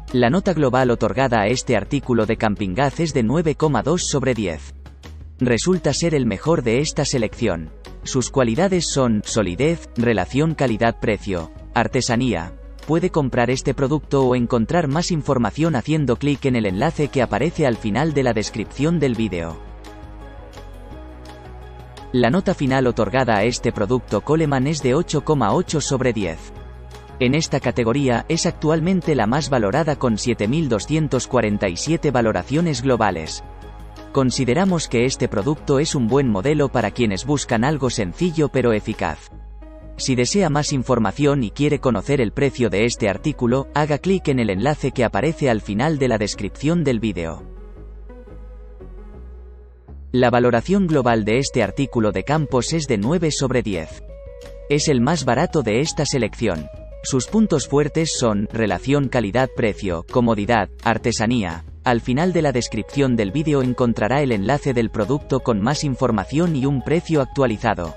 La nota global otorgada a este artículo de Campingaz es de 9,2 sobre 10. Resulta ser el mejor de esta selección. Sus cualidades son solidez, relación calidad-precio, artesanía. Puede comprar este producto o encontrar más información haciendo clic en el enlace que aparece al final de la descripción del vídeo. La nota final otorgada a este producto Coleman es de 8,8 sobre 10. En esta categoría, es actualmente la más valorada con 7.247 valoraciones globales. Consideramos que este producto es un buen modelo para quienes buscan algo sencillo pero eficaz. Si desea más información y quiere conocer el precio de este artículo, haga clic en el enlace que aparece al final de la descripción del vídeo. La valoración global de este artículo de Campos es de 9 sobre 10. Es el más barato de esta selección. Sus puntos fuertes son relación calidad-precio, comodidad, artesanía. Al final de la descripción del vídeo encontrará el enlace del producto con más información y un precio actualizado.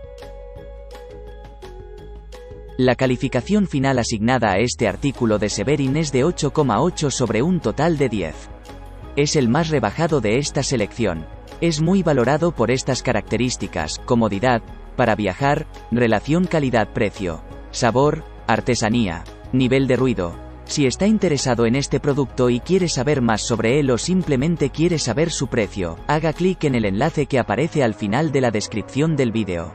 La calificación final asignada a este artículo de Severin es de 8,8 sobre un total de 10. Es el más rebajado de esta selección. Es muy valorado por estas características: comodidad, para viajar, relación calidad-precio, sabor, artesanía, nivel de ruido. Si está interesado en este producto y quiere saber más sobre él o simplemente quiere saber su precio, haga clic en el enlace que aparece al final de la descripción del vídeo.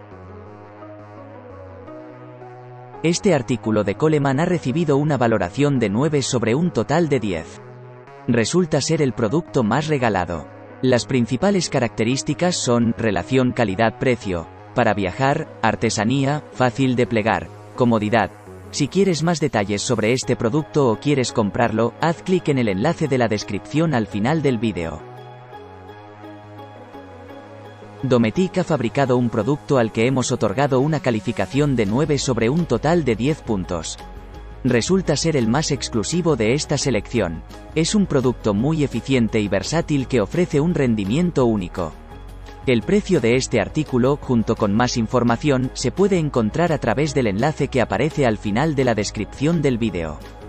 Este artículo de Coleman ha recibido una valoración de 9 sobre un total de 10. Resulta ser el producto más regalado. Las principales características son relación calidad-precio, para viajar, artesanía, fácil de plegar, comodidad. Si quieres más detalles sobre este producto o quieres comprarlo, haz clic en el enlace de la descripción al final del vídeo. Dometic ha fabricado un producto al que hemos otorgado una calificación de 9 sobre un total de 10 puntos. Resulta ser el más exclusivo de esta selección. Es un producto muy eficiente y versátil que ofrece un rendimiento único. El precio de este artículo, junto con más información, se puede encontrar a través del enlace que aparece al final de la descripción del vídeo.